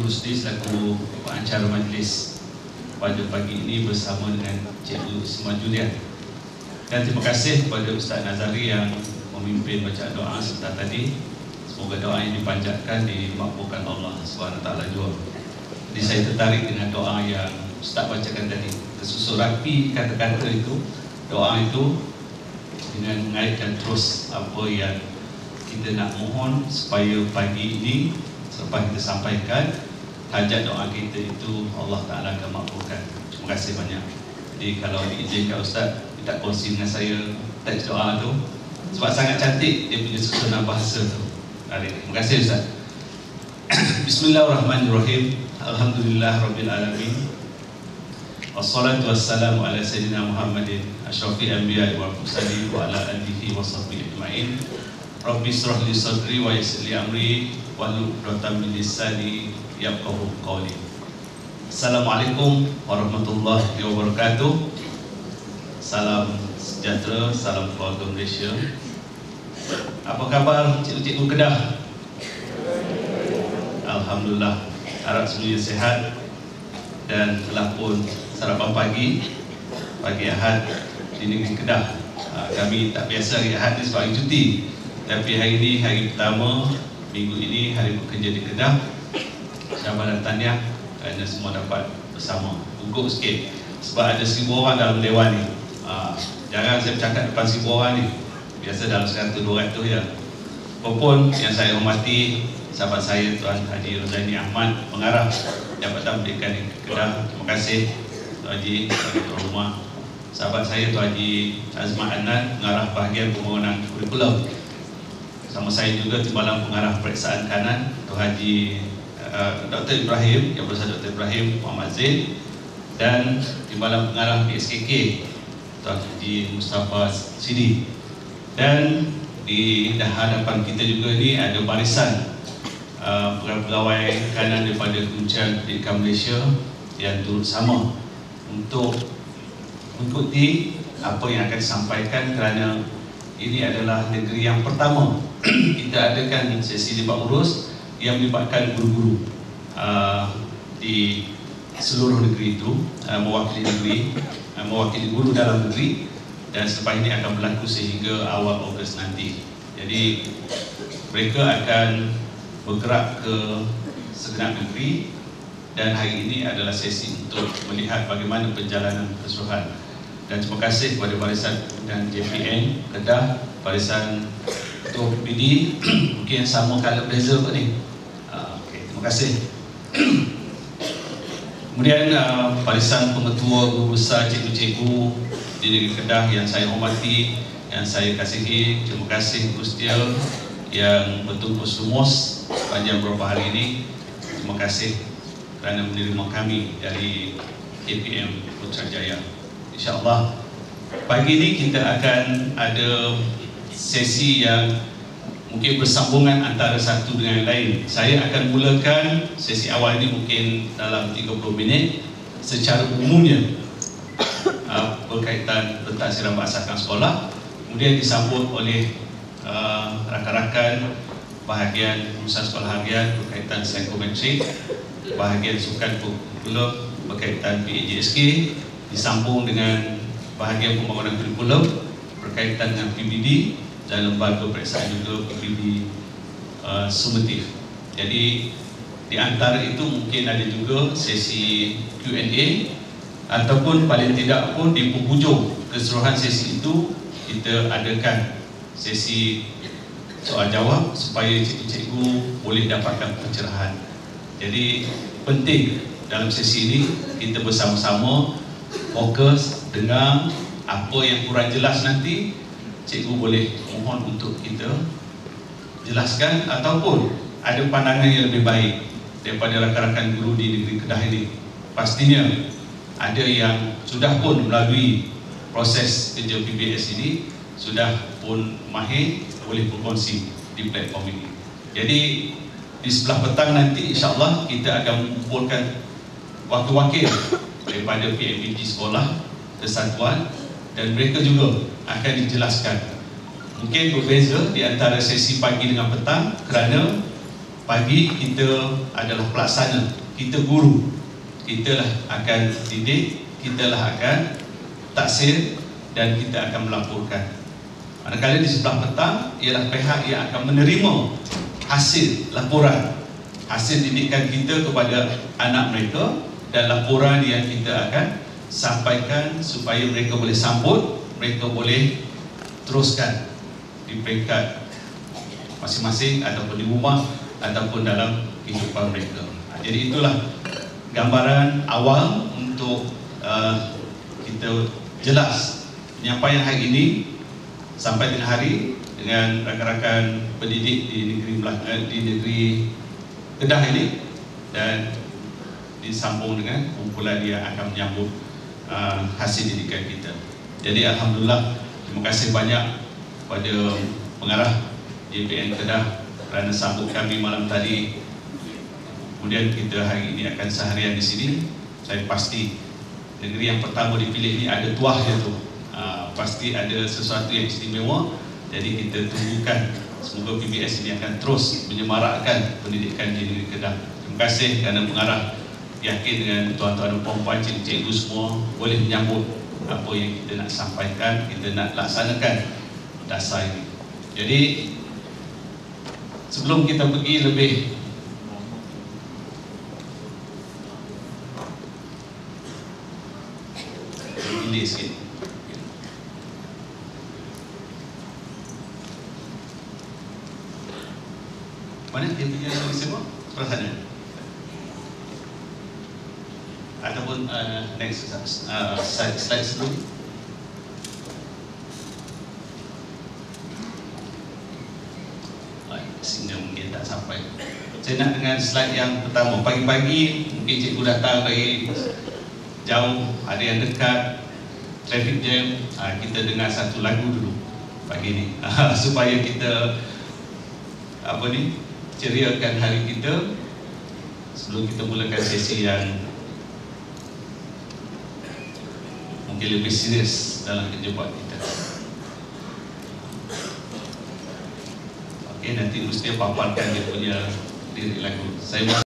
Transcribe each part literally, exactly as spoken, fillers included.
Rusdi selaku pengacara majlis pada pagi ini bersama dengan Cikgu Isma Julian. Dan terima kasih kepada Ustaz Nazari yang memimpin bacaan doa sebentar tadi. Semoga doa yang dipanjatkan dimakbulkan Allah subhanahu wa taala juga. Jadi saya tertarik dengan doa yang Ustaz bacakan tadi. Tersusun rapi kata-kata itu, doa itu, dengan mengaitkan terus apa yang kita nak mohon supaya pagi ini selepas kita sampaikan hajat doa kita itu Allah Ta'ala akan makbulkan. Terima kasih banyak. Jadi kalau diizinkan Ustaz minta kongsi dengan saya teks doa tu, sebab sangat cantik dia punya susunan bahasa tu. Terima kasih Ustaz. Bismillahirrahmanirrahim. Alhamdulillah Rabbil Alamin. Wassalatu wassalamu ala Sayyidina Muhammadin asyrafil anbiya'i wal mursalin wa ala alihi wa sahbihi ajma'in. Rabbi shrah li sadri wa yassir li amri wahlul 'uqdatam min lisani yafqahu qawli. Assalamualaikum warahmatullahi wabarakatuh. Salam sejahtera, salam keluarga Malaysia. Apa khabar cikgu-cikgu Kedah? Alhamdulillah, harap semuanya sihat dan telah pun sarapan pagi pagi Ahad di negeri Kedah. Kami tak biasa hari Ahad ni sebab hari cuti, tapi hari ini hari pertama minggu ini hari bekerja di Kedah. Syabas dan tahniah kerana semua dapat bersama. Gugup sikit sebab ada seribu orang dalam dewan ni. ha, Jarang saya bercakap depan seribu orang ni. Biasa dalam seratus dua ratus ya. Apapun yang saya hormati sahabat saya Tuan Haji Rozani Ahmad, pengarah Jabatan Pendidikan di Kedah. Terima kasih Tuan Haji, Tuan Rumah. Sahabat saya Tuan Haji Azman Adnan, pengarah bahagian pembangunan kurikulum. Sama saya juga Timbalan Pengarah Periksaan Kanan Tuan Haji uh, Doktor Ibrahim, Yang Besar Doktor Ibrahim Muhammad Zain, dan Timbalan Pengarah P S K K Tuan Haji Mustafa Sidi. Dan di hadapan kita juga ni ada barisan uh, pegawai kanan daripada Kementerian Pendidikan Malaysia yang turut sama untuk mengikuti apa yang akan disampaikan, kerana ini adalah negeri yang pertama kita adakan sesi debat urus yang melibatkan guru-guru uh, di seluruh negeri itu, uh, mewakili negeri, uh, mewakili guru dalam negeri, dan selepas ini akan berlaku sehingga awal Ogos nanti. Jadi mereka akan bergerak ke segenap negeri, dan hari ini adalah sesi untuk melihat bagaimana perjalanan keseluruhan. Dan terima kasih kepada Barisan dan J P N Kedah, Barisan Ketua P P D, mungkin sama kalau beza kot ni. uh, okay, terima kasih. Kemudian uh, Barisan Pengetua Guru Besar Cikgu-Cikgu di negeri Kedah yang saya hormati, yang saya kasihi, terima kasih Gusti yang bertumpus lumus panjang beberapa hari ini. Terima kasih kerana menerima kami dari K P M Putrajaya. InsyaAllah pagi ini kita akan ada sesi yang mungkin bersambungan antara satu dengan yang lain. Saya akan mulakan sesi awal ini mungkin dalam tiga puluh minit secara umumnya uh, berkaitan tentang siram baasakan sekolah, kemudian disambut oleh uh, rakan-rakan bahagian urusan sekolah harian berkaitan psikometrik, bahagian sukan kurikulum berkaitan P A J S K, disambung dengan bahagian pembangunan kurikulum berkaitan dengan P B D, dan lembaga periksaan juga P B D uh, sumatif. Jadi di antara itu mungkin ada juga sesi Q and A, ataupun paling tidak pun di penghujung keseluruhan sesi itu kita adakan sesi soal jawab supaya cikgu-cikgu boleh dapatkan pencerahan. Jadi penting dalam sesi ini kita bersama-sama fokus dengar apa yang kurang jelas, nanti cikgu boleh mohon untuk kita jelaskan, ataupun ada pandangan yang lebih baik daripada rakan-rakan guru di negeri Kedah ini. Pastinya ada yang sudah pun melalui proses kerja P B S ini, sudah pun mahir, boleh berkongsi di platform ini. Jadi di sebelah petang nanti insyaAllah kita akan mengumpulkan wakil-wakil daripada P M B T sekolah kesatuan, dan mereka juga akan dijelaskan. Mungkin berbeza di antara sesi pagi dengan petang kerana pagi kita adalah pelaksana, kita guru, kita lah akan didik, kita lah akan taksir dan kita akan melaporkan. Manakala di sebelah petang ialah pihak yang akan menerima hasil laporan, hasil didikan kita kepada anak mereka, dan laporan yang kita akan sampaikan supaya mereka boleh sambut, mereka boleh teruskan di peringkat masing-masing ataupun di rumah ataupun dalam kehidupan mereka. Jadi itulah gambaran awal untuk uh, kita jelas penyampaian hari ini sampai tengah hari dengan rakan-rakan pendidik di negeri Melaka, di negeri Kedah ini, dan disambung dengan kumpulan yang akan menyambut uh, hasil didikan kita. Jadi alhamdulillah, terima kasih banyak kepada pengarah J P N Kedah kerana sambut kami malam tadi. Kemudian kita hari ini akan seharian di sini. Saya pasti negeri yang pertama dipilih ini ada tuahnya tu. Uh, pasti ada sesuatu yang istimewa. Jadi kita tunggukan, semoga P B S ini akan terus menyemarakkan pendidikan di negeri Kedah. Terima kasih kerana mengarah yakin dengan tuan-tuan dan puan-puan, cikgu-cikgu semua boleh menyambut apa yang kita nak sampaikan, kita nak laksanakan dasar ini. Jadi sebelum kita pergi lebih delay sikit. Mana dia punya semua? Sebelah sana. Ataupun uh, next uh, slide, slide sebelum. Sehingga mungkin tak sampai. Saya nak dengan slide yang pertama. Pagi-pagi mungkin cikgu datang dari jauh, ada yang dekat, traffic jam. uh, Kita dengar satu lagu dulu pagi ni supaya kita apa ni ceriakan hari kita sebelum kita mulakan sesi yang mungkin lebih serius dalam kerja buat kita. Okey, nanti mesti paparkan dia punya lirik lagu. Saya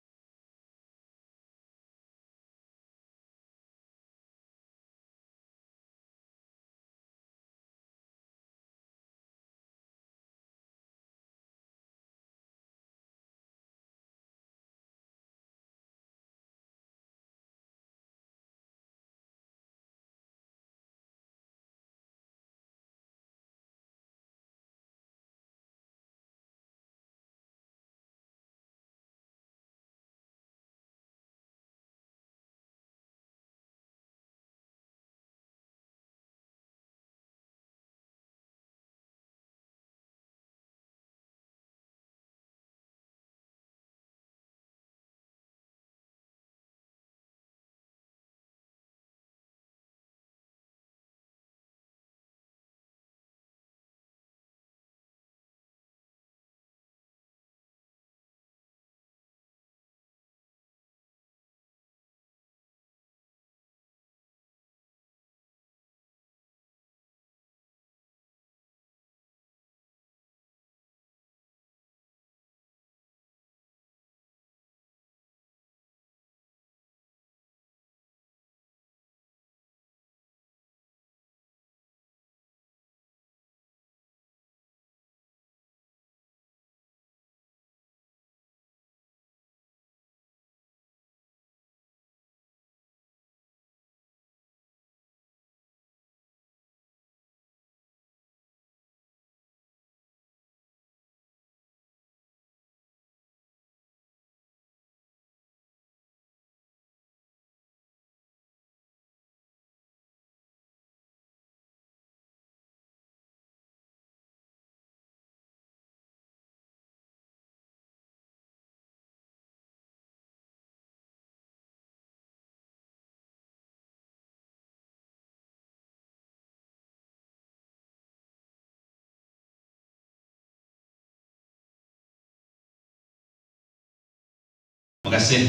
terima kasih.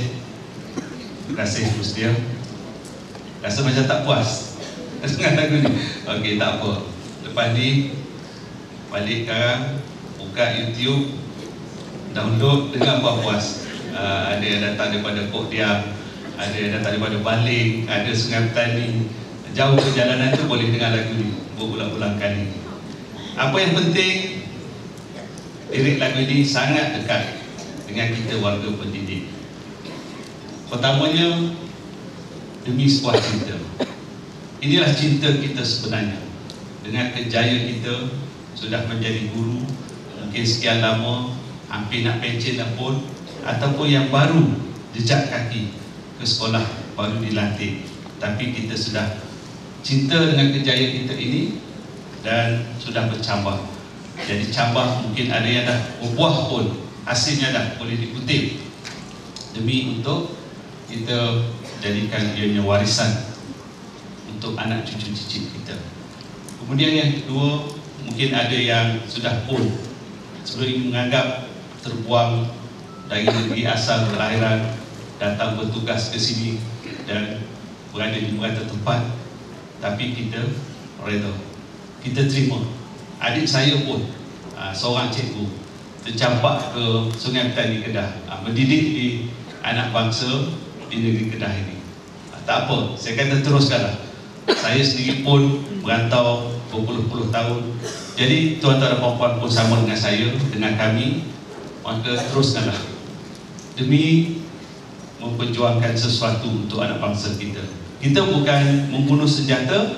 Terima kasih Mustia. Rasa macam tak puas dengan lagu ni. Okey, tak apa. Lepas ni balik sekarang, buka YouTube, download dengan puas-puas. Uh, ada yang datang daripada Pok Diam, ada yang datang daripada Baling, ada Sungai Petani. Jauh perjalanan tu boleh dengar lagu ni berulang-ulang kali. Apa yang penting, lirik lagu ini sangat dekat dengan kita warga pendidik. Pertamanya, demi sebuah cinta. Inilah cinta kita sebenarnya. Dengan kejayaan kita sudah menjadi guru, mungkin sekian lama, hampir nak pencen pun, ataupun yang baru jejak kaki ke sekolah, baru dilantik. Tapi kita sudah cinta dengan kejayaan kita ini dan sudah bercambah. Jadi cambah mungkin ada yang dah berbuah pun, hasilnya dah boleh dikutip, demi untuk kita jadikan ianya warisan untuk anak cucu cicit kita. Kemudian yang kedua, mungkin ada yang sudah pun sebelum ini menganggap terbuang dari negeri asal kelahiran, datang bertugas ke sini dan berada di berada tempat, tapi kita reda, kita terima. Adik saya pun uh, seorang cikgu tercampak ke Sungai Petani Kedah, uh, mendidik di anak bangsa di negeri Kedah ini. Uh, tak apa, saya kata teruskanlah. Saya sendiri pun merantau berpuluh-puluh tahun. Jadi tuan-tuan dan puan-puan pun sama dengan saya, dengan kami, maka teruskanlah demi memperjuangkan sesuatu untuk anak bangsa kita. Kita bukan membunuh senjata,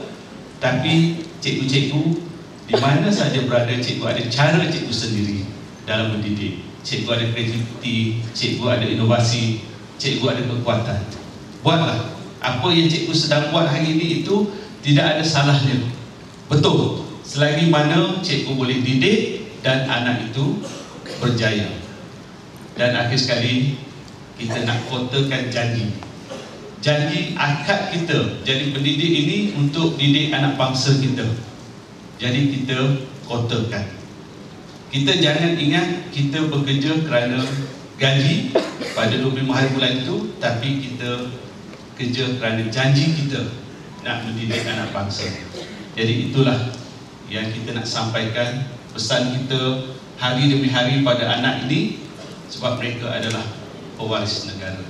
tapi cikgu-cikgu di mana saja berada, cikgu ada cara cikgu sendiri dalam mendidik. Cikgu ada kreativiti, cikgu ada inovasi, cikgu ada kekuatan. Buatlah apa yang cikgu sedang buat hari ini, itu tidak ada salahnya. Betul, selagi mana cikgu boleh didik dan anak itu berjaya. Dan akhir sekali, kita nak kotakan janji. Janji akad kita jadi pendidik ini untuk didik anak bangsa kita. Jadi kita kotakan. Kita jangan ingat kita bekerja kerana gaji pada dua puluh lima hari bulan itu, tapi kita kerja kerana janji kita nak mendidik anak bangsa. Jadi itulah yang kita nak sampaikan, pesan kita hari demi hari pada anak ini, sebab mereka adalah pewaris negara.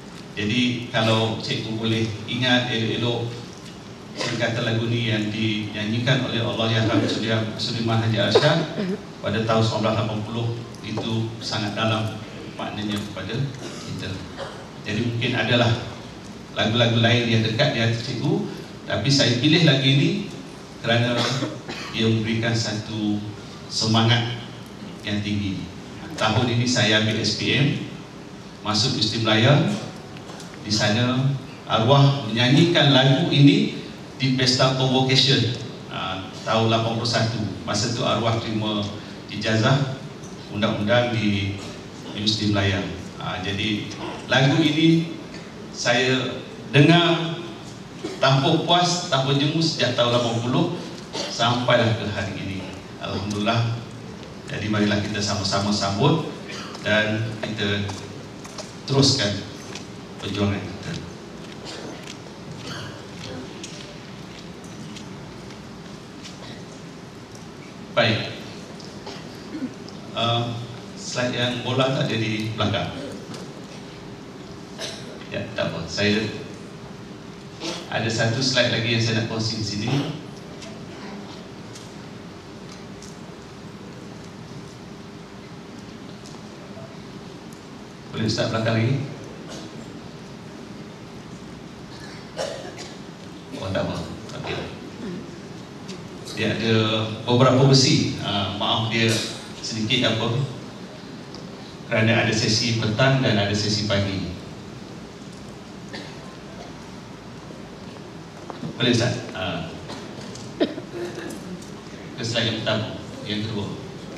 Jadi kalau cikgu boleh ingat elok-elok singkatan lagu ni yang dinyanyikan oleh Allahyarham Sudirman Haji Arsyad pada tahun seribu sembilan ratus lapan puluh, itu sangat dalam maknanya kepada kita. Jadi mungkin adalah lagu-lagu lain yang dekat di hati cikgu, tapi saya pilih lagu ini kerana dia memberikan satu semangat yang tinggi. Tahun ini saya ambil S P M, masuk Gusti Melayu. Di sana arwah menyanyikan lagu ini di Pesta Convocation uh, tahun lapan puluh satu. Masa itu arwah terima ijazah undang-undang di Universiti Melayu. uh, Jadi lagu ini saya dengar tanpa puas, tanpa jemu sejak tahun lapan puluh sampailah ke hari ini. Alhamdulillah. Jadi marilah kita sama-sama sambut dan kita teruskan perjuangan kita. Baik, uh, slide yang bola tak ada di belakang. Ya, tak apa. Saya ada satu slide lagi yang saya nak kongsi di sini. Boleh start belakang lagi? Oh, tak apa. Okay. Dia ada beberapa besi. uh, Maaf dia sedikit apa, kerana ada sesi petang dan ada sesi pagi. Boleh Ustaz? Uh, ke slide yang pertama, yang kedua.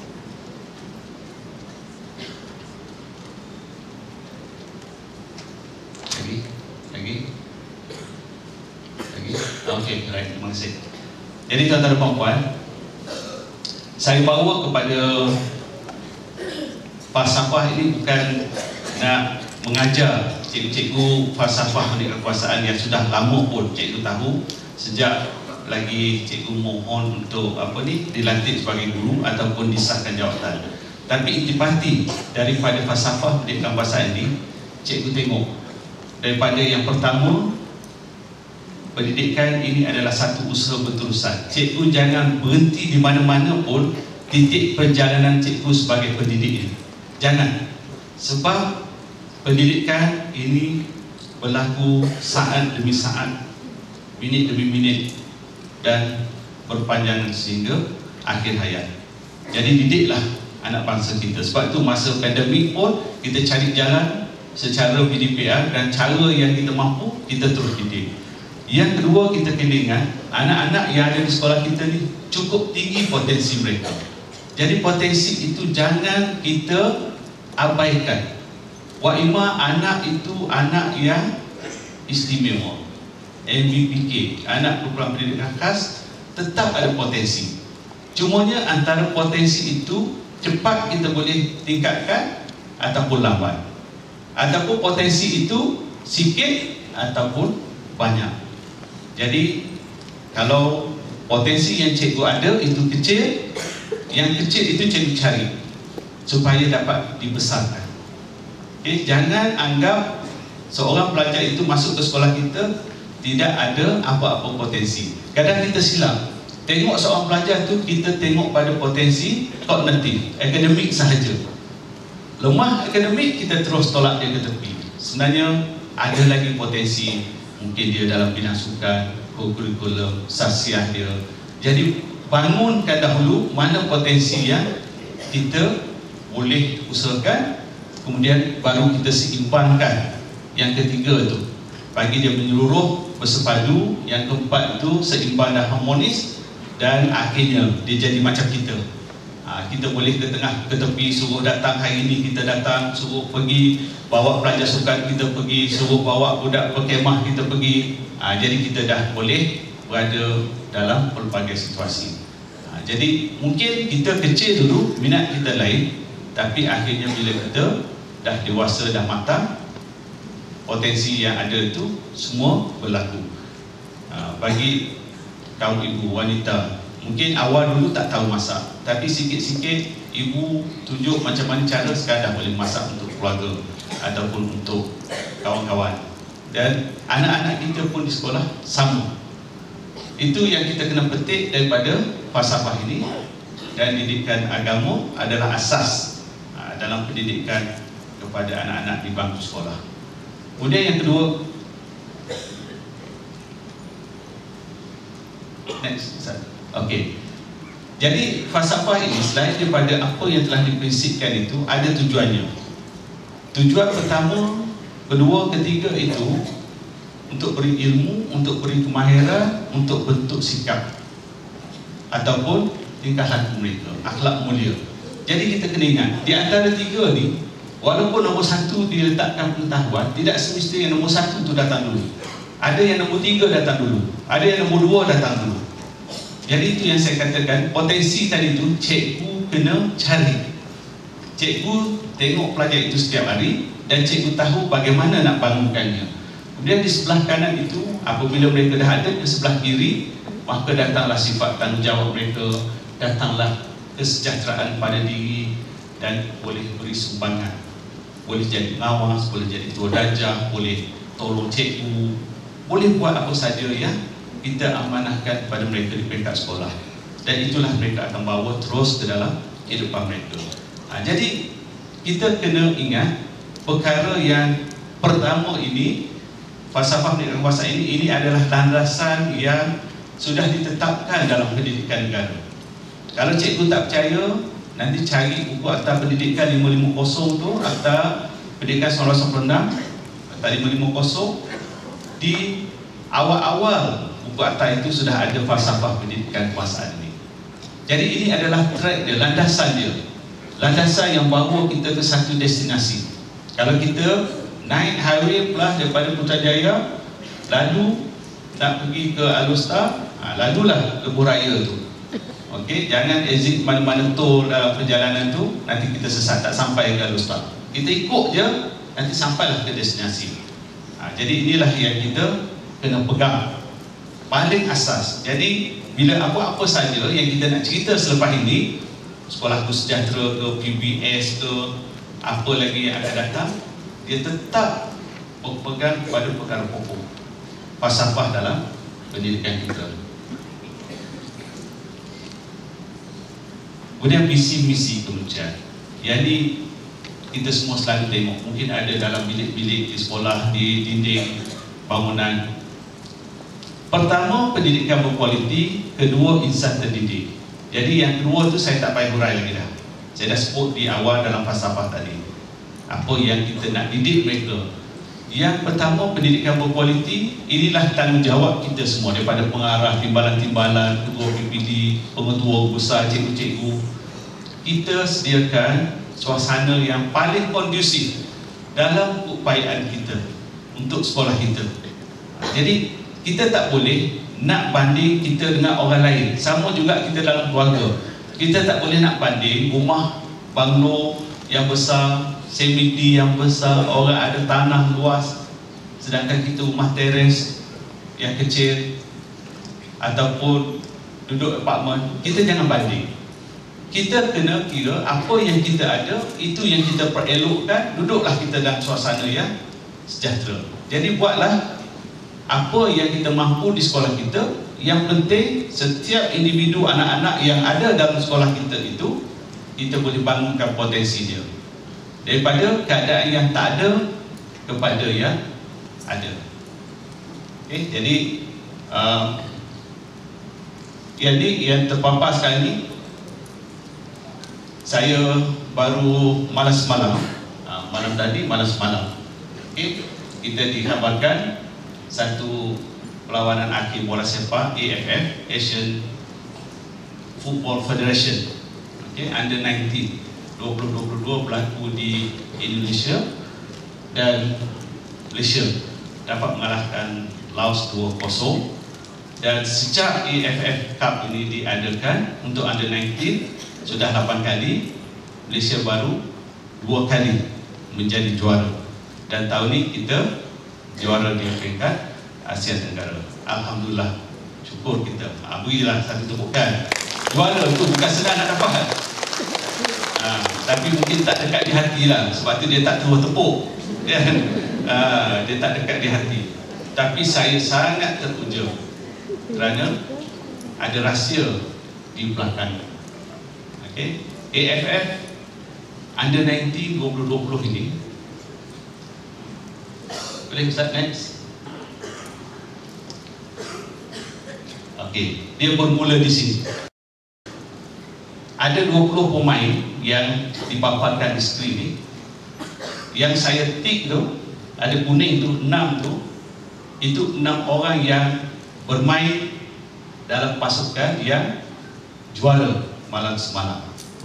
Lagi? Lagi? Lagi? Okey, baik, terima kasih. Jadi tuan-tuan dan puan-puan, saya bawa kepada falsafah ini bukan nak mengajar cikgu-cikgu falsafah di kekuasaan yang sudah lama pun cikgu tahu sejak lagi cikgu mohon untuk apa ni dilantik sebagai guru ataupun disahkan jawatan. Tapi intipati daripada falsafah pendidikan bahasa ini, cikgu tengok daripada yang pertama, pendidikan ini adalah satu usaha berterusan. Cikgu jangan berhenti di mana-mana pun titik perjalanan cikgu sebagai pendidik ini. Jangan. Sebab pendidikan ini berlaku saat demi saat, minit demi minit, dan berpanjangan sehingga akhir hayat. Jadi didiklah anak bangsa kita. Sebab itu masa pandemik pun kita cari jalan secara P D P R, dan cara yang kita mampu kita terus didik. Yang kedua, kita kena ingat anak-anak yang ada di sekolah kita ni cukup tinggi potensi mereka. Jadi potensi itu jangan kita abaikan. Wa ima anak itu anak yang istimewa, M B P K, anak berkebutuhan pendidikan khas, tetap ada potensi. Cumanya antara potensi itu cepat kita boleh tingkatkan ataupun lambat, ataupun potensi itu sikit ataupun banyak. Jadi kalau potensi yang cikgu ada itu kecil, yang kecil itu cikgu cari supaya dapat dibesarkan. Okay, jangan anggap seorang pelajar itu masuk ke sekolah kita tidak ada apa-apa potensi. Kadang kita silap. Tengok seorang pelajar tu, kita tengok pada potensi kognitif, akademik sahaja. Lemah akademik, kita terus tolak dia ke tepi. Sebenarnya ada lagi potensi, mungkin dia dalam bidang sukan, kurikulum, sasiah dia. Jadi bangunkan dahulu mana potensi yang kita boleh usahakan, kemudian baru kita seimbankan yang ketiga tu, bagi dia menyeluruh, bersepadu. Yang keempat tu seimbang dan harmonis, dan akhirnya dia jadi macam kita. Ha, kita boleh ke tengah, ke tepi, suruh datang hari ini kita datang, suruh pergi bawa pelajar sukan kita pergi, suruh bawa budak berkemah kita pergi. Ha, jadi kita dah boleh berada dalam pelbagai situasi. Ha, jadi mungkin kita kecil dulu, minat kita lain, tapi akhirnya bila kita dah dewasa, dah matang, potensi yang ada itu semua berlaku. Ha, bagi kaum ibu wanita, mungkin awal dulu tak tahu masak, tapi sikit-sikit ibu tunjuk macam mana cara sekadar boleh masak untuk keluarga ataupun untuk kawan-kawan. Dan anak-anak kita pun di sekolah sama. Itu yang kita kena petik daripada falsafah ini. Dan didikan agama adalah asas ha, dalam pendidikan kepada anak-anak di bangku sekolah. Kemudian yang kedua, next, okey. Jadi falsafah ini selain daripada apa yang telah diprinsipkan itu, ada tujuannya. Tujuan pertama, kedua, ketiga itu untuk beri ilmu, untuk beri kemahiran, untuk bentuk sikap ataupun tingkah laku mereka, akhlak mulia. Jadi kita kena ingat, di antara tiga ni, walaupun nombor satu diletakkan pengetahuan, tidak semestinya yang nombor satu tu datang dulu. Ada yang nombor tiga datang dulu, ada yang nombor dua datang dulu. Jadi itu yang saya katakan, potensi tadi tu cikgu kena cari. Cikgu tengok pelajar itu setiap hari, dan cikgu tahu bagaimana nak bangunkannya. Kemudian di sebelah kanan itu, apabila mereka dah ada ke sebelah kiri, maka datanglah sifat tanggungjawab mereka, datanglah kesejahteraan pada diri, dan boleh beri sumbangan. Boleh jadi pengawas, boleh jadi tua darjah, boleh tolong cikgu, boleh buat apa saja yang kita amanahkan kepada mereka di peringkat sekolah. Dan itulah mereka akan bawa terus ke dalam kehidupan mereka. Ha, jadi kita kena ingat perkara yang pertama ini, falsafah pendidikan bahasa ini, ini adalah landasan yang sudah ditetapkan dalam pendidikan negara. Kalau cikgu tak percaya, nanti cari buku Akta Pendidikan lima lima kosong tu, Akta Pendidikan seribu sembilan ratus sembilan puluh enam, Akta lima lima kosong. Di awal-awal buku akta itu sudah ada falsafah pendidikan kekuasaan ini. Jadi ini adalah track dia, landasan dia, landasan yang bawa kita ke satu destinasi. Kalau kita naik highway plus daripada Putrajaya, lalu nak pergi ke Alor-Star, ha, lalulah ke Boraya tu. Okey, jangan exit mana-mana tol dalam perjalanan tu, nanti kita sesat, tak sampai ke Alor-Star. Kita ikut je, nanti sampailah ke destinasi. Ha, jadi inilah yang kita kena pegang paling asas. Jadi bila apa-apa saja yang kita nak cerita selepas ini, Sekolah Ku Sejahtera ke, P B S ke, apa lagi yang akan datang, dia tetap berpegang kepada perkara pokok falsafah dalam pendidikan kita. Kemudian misi-misi kementerian. Yang ni kita semua selalu tengok, mungkin ada dalam bilik-bilik di sekolah, di dinding bangunan. Pertama, pendidikan berkualiti. Kedua, insan terdidik. Jadi yang kedua tu saya tak payah hurai lagi dah. Saya dah sebut di awal dalam falsafah tadi, apa yang kita nak didik mereka. Yang pertama, pendidikan berkualiti. Inilah tanggungjawab kita semua, daripada pengarah, timbalan-timbalan, ketua P P D, pengetua besar, cikgu-cikgu. Kita sediakan suasana yang paling kondusif dalam upayaan kita untuk sekolah kita. Jadi kita tak boleh nak banding kita dengan orang lain. Sama juga kita dalam keluarga, kita tak boleh nak banding rumah banglo yang besar, semiti yang besar, orang ada tanah luas, sedangkan kita rumah teres yang kecil ataupun duduk apartmen. Kita jangan banding. Kita kena kira apa yang kita ada, itu yang kita perelokkan. Duduklah kita dalam suasana yang sejahtera. Jadi buatlah apa yang kita mampu di sekolah kita. Yang penting setiap individu anak-anak yang ada dalam sekolah kita itu, kita boleh bangunkan potensi dia, daripada keadaan yang tak ada kepada yang ada. Okay, jadi uh, yang ni yang terpampang sekarang ni, saya baru malas semalam, uh, malam tadi malas semalam. Okay, kita dikhabarkan satu perlawanan akhir bola sepak A F F, Asian Football Federation, okay, under nineteen dua ribu dua puluh dua berlaku di Indonesia, dan Malaysia dapat mengalahkan Laos dua kosong. Dan sejak A F F Cup ini diadakan untuk under nineteen, sudah lapan kali, Malaysia baru dua kali menjadi juara. Dan tahun ini kita juara di peringkat Asia Tenggara. Alhamdulillah, syukur kita. Alhamdulillah, satu tepukan. Juara tu bukan senang nak dapat. Ha, tapi mungkin tak dekat di hati lah, sebab tu dia tak terus tepuk. Ya, ha, dia tak dekat di hati. Tapi saya sangat terpuja kerana ada rahsia di belakang. Okay. A F F under nineteen dua ribu dua puluh ini, boleh Ustaz next? Okey, dia bermula di sini. Ada dua puluh pemain yang dipaparkan di skrin ni. Yang saya tik tu, ada kuning tu, enam tu, itu enam orang yang bermain dalam pasukan yang juara malam semalam.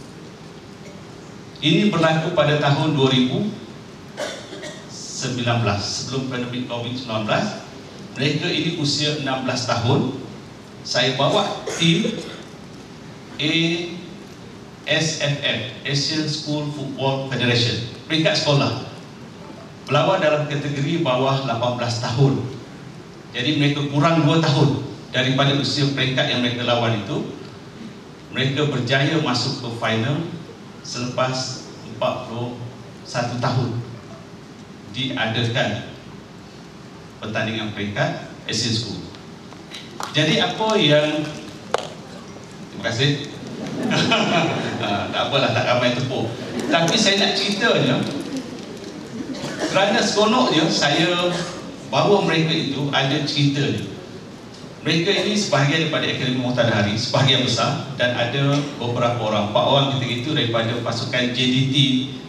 Ini berlaku pada tahun dua ribu sembilan belas, sebelum pandemik COVID sembilan belas. Mereka ini usia enam belas tahun. Saya bawa tim A S F F, Asian School Football Federation, peringkat sekolah, berlawan dalam kategori bawah lapan belas tahun. Jadi mereka kurang dua tahun daripada usia peringkat yang mereka lawan itu. Mereka berjaya masuk ke final selepas empat puluh satu tahun diadakan pertandingan peringkat Asian School. Jadi apa yang, terima kasih. ha, tak apalah, tak ramai tepuk. Tapi saya nak ceritanya, kerana seronok je saya bawa mereka itu, ada cerita dia. Mereka ini sebahagian daripada Akademi Muhtadari, sebahagian besar, dan ada beberapa orang, empat orang ketika itu daripada pasukan J D T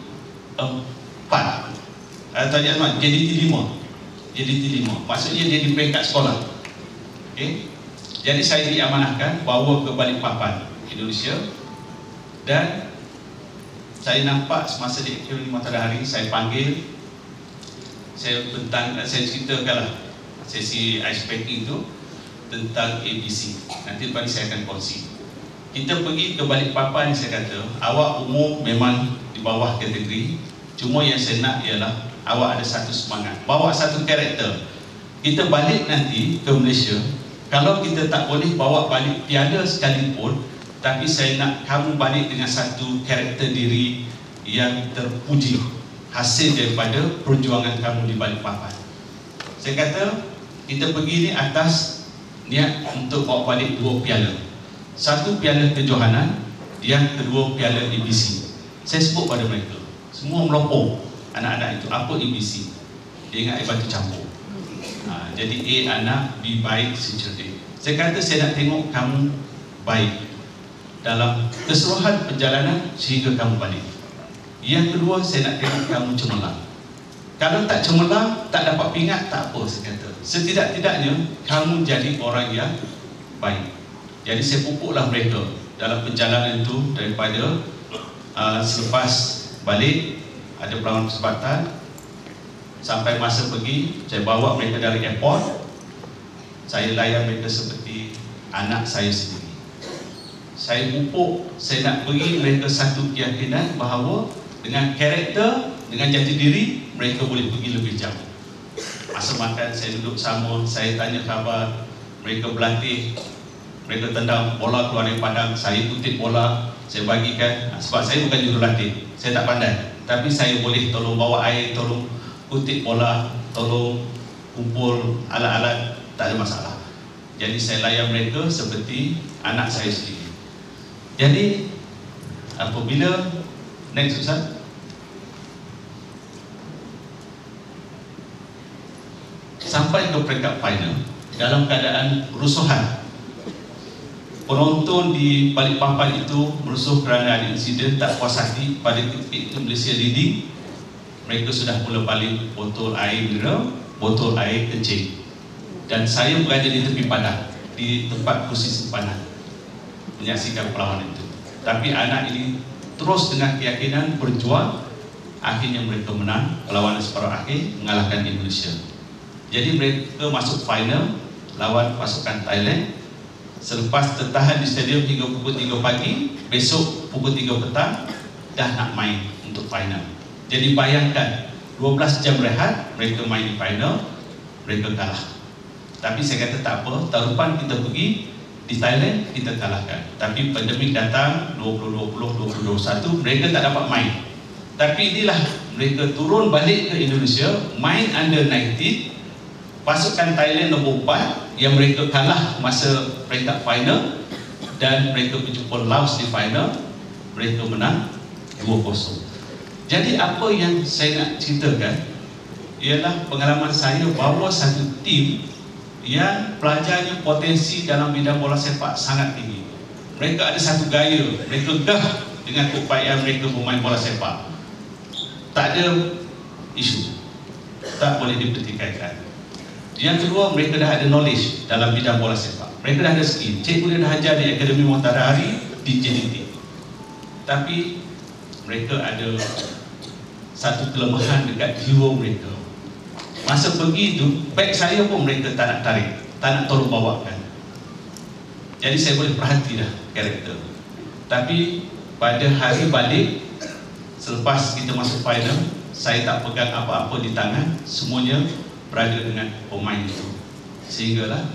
empat atau J D T lima. J D T lima, maksudnya dia di peringkat sekolah. Okay. Jadi saya diamanahkan bawa ke Balikpapan, Indonesia, dan saya nampak semasa di Akademi Muhtadari, saya panggil, saya tentang, saya ceritakanlah sesi ice packing itu tentang A B C. Nanti lepas saya akan kongsi. Kita pergi ke Balikpapan, saya kata, awak umur memang di bawah kategori, cuma yang saya nak ialah awak ada satu semangat, bawa satu karakter. Kita balik nanti ke Malaysia, kalau kita tak boleh bawa balik piala sekalipun, Tapi saya nak kamu balik dengan satu karakter diri yang terpuji, hasil daripada perjuangan kamu di Balikpapan. Saya kata kita pergi ni atas niat untuk bawa balik dua piala. Satu piala kejohanan, yang kedua piala E B C. Saya sebut pada mereka, semua melopong anak-anak itu, apa E B C? Dia ingat air batu campur. Ha, jadi A anak, B baik, C cerdik. Saya kata saya nak tengok kamu baik dalam keseluruhan perjalanan sehingga kamu balik. Yang kedua, saya nak tengok kamu cemerlang. Kalau tak cemerlang, tak dapat pingat, tak apa, saya kata. Setidak-tidaknya kamu jadi orang yang baik. Jadi saya pupuklah mereka dalam perjalanan itu. Daripada uh, selepas balik ada peluang kesempatan, sampai masa pergi, saya bawa mereka dari airport. Saya layan mereka seperti anak saya sendiri. Saya pupuk, saya nak beri mereka satu keyakinan bahawa dengan karakter, dengan jati diri, mereka boleh pergi lebih jauh. Masa makan saya duduk sama, saya tanya khabar, mereka berlatih, mereka tendang bola keluar dari padang, saya kutip bola, saya bagikan. Sebab saya bukan jurulatih, saya tak pandai, tapi saya boleh tolong bawa air, tolong kutip bola, tolong kumpul alat-alat, tak ada masalah. Jadi saya layan mereka seperti anak saya sendiri. Jadi apabila next Ustaz, sampai ke peringkat final dalam keadaan rusuhan, penonton di Balikpapan itu merusuh kerana ada insiden tak puas hati. Pada ketika itu Malaysia leading, mereka sudah mula balik botol air mineral, botol air kencing, dan saya berada di tepi padang, di tempat kursi simpanan, menyaksikan perlawanan itu. Tapi anak ini terus dengan keyakinan berjuang. Akhirnya mereka menang perlawanan separuh akhir, mengalahkan Indonesia. Jadi mereka masuk final lawan pasukan Thailand. Selepas tertahan di stadium hingga pukul tiga pagi, besok pukul tiga petang dah nak main untuk final. Jadi bayangkan, dua belas jam rehat, mereka main di final, mereka kalah. Tapi saya kata tak apa, tahun depan kita pergi di Thailand, kita kalahkan. Tapi pandemik datang dua ribu dua puluh, dua ribu dua puluh satu, mereka tak dapat main. Tapi inilah mereka turun balik ke Indonesia, main under sembilan belas. Pasukan Thailand nombor empat yang mereka kalah masa peringkat final, dan mereka berjumpa Laos di final, mereka menang dua kosong. Jadi apa yang saya nak ceritakan ialah pengalaman saya bahawa satu tim yang pelajarnya potensi dalam bidang bola sepak sangat tinggi. Mereka ada satu gaya, mereka gah dengan keupayaan mereka bermain bola sepak. Tak ada isu, tak boleh dipertikaikan. Yang kedua, mereka dah ada knowledge dalam bidang bola sepak. Mereka dah ada skill. Cikgu dia dah ajar di Akademi Matahari di J D T. Tapi mereka ada satu kelemahan dekat jiwa mereka. Masa pergi tu, beg saya pun mereka tak nak tarik, tak nak tolong bawakan. Jadi saya boleh perhati dah karakter. Tapi pada hari balik, selepas kita masuk final, saya tak pegang apa-apa di tangan, semuanya berada dengan pemain itu. Sehinggalah,